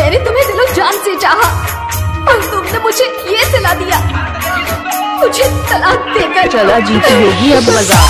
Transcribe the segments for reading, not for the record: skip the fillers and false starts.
मैंने तुम्हें दिलो जान से चाहा और तुमने मुझे ये सिला दिया, मुझे तलाक देकर। चला जीती होगी अब मजा।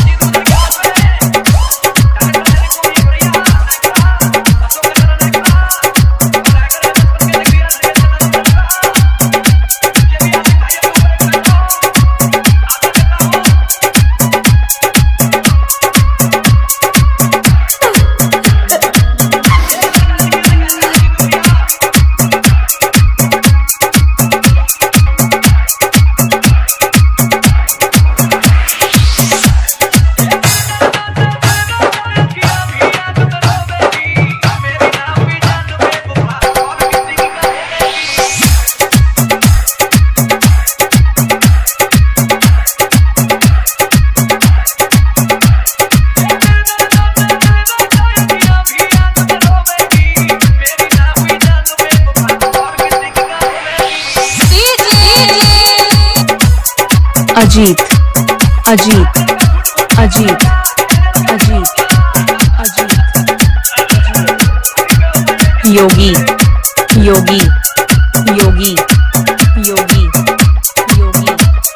अजीत अजीत अजीत अजीत अजीत योगी योगी योगी योगी योगी।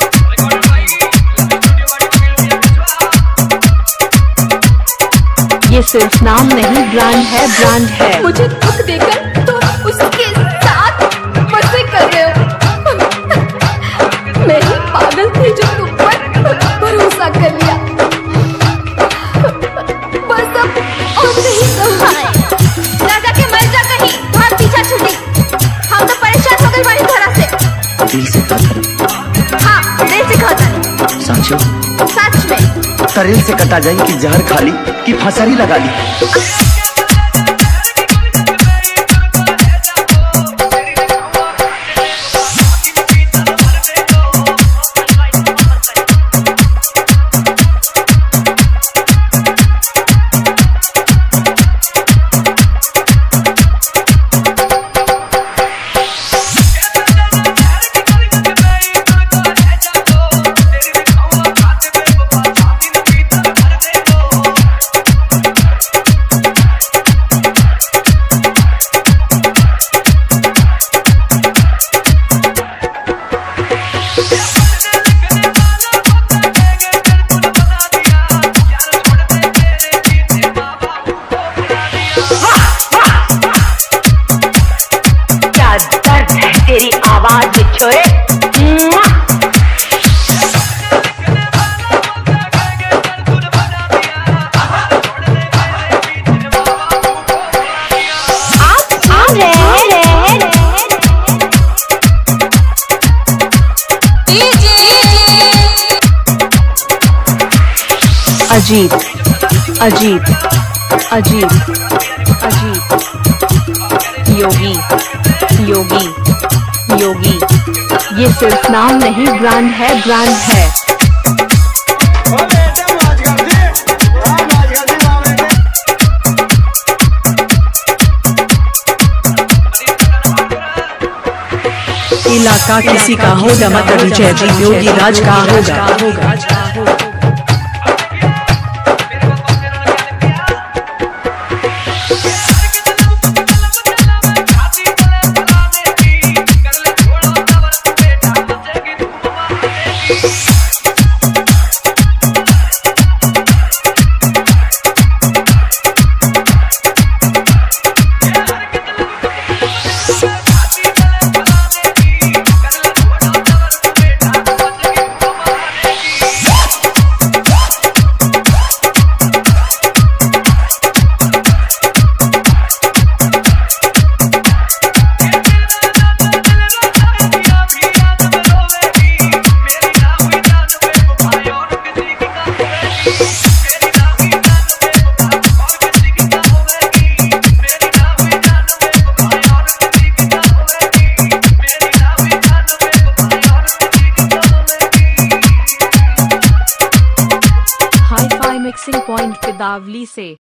ये सिर्फ नाम नहीं ब्रांड है, ब्रांड है। मुझे दुख देकर तुम उसके साथ मजे कर रहे हो। मैं ही पागल थी जो तुम पर भरोसा कर लिया। बस अब और नहीं संभाल। राजा के मर जा कहीं, तुम्हारा पीछा छूटी। हम तो परेशान हो गए तुम्हारी तरह से। दिल से कटा। हाँ, दिल से कटा। साचो सच में तरेल से कटा जाए कि जहर खाली कि फसरी लगा ली। तेरी आवाज छोरे। अजीत अजीत अजीत अजीत योगी योगी योगी। ये सिर्फ नाम नहीं ब्रांड है, ब्रांड है। इलाका किसी का होगा मत विजय जी योगी राज का होगा। मिक्सिंग पॉइंट पिदावली से।